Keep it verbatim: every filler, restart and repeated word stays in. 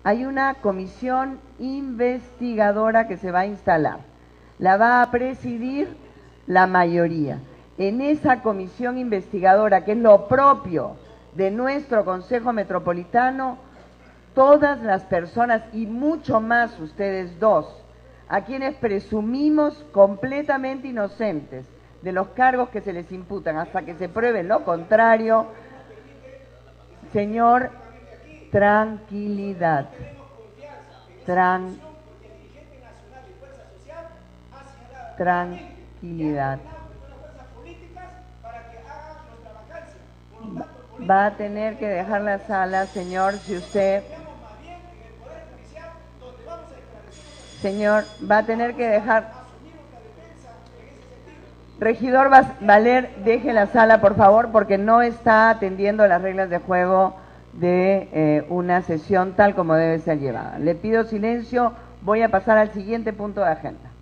hay una comisión investigadora que se va a instalar. La va a presidir la mayoría. En esa comisión investigadora, que es lo propio de nuestro Consejo Metropolitano, todas las personas, y mucho más ustedes dos, a quienes presumimos completamente inocentes de los cargos que se les imputan hasta que se pruebe lo contrario. Señor, tranquilidad, Tran, tranquilidad. Va a tener que dejar la sala, señor, si usted... Señor, va a tener que dejar... Regidor Valer, deje la sala, por favor, porque no está atendiendo las reglas de juego de eh, una sesión tal como debe ser llevada. Le pido silencio, voy a pasar al siguiente punto de agenda.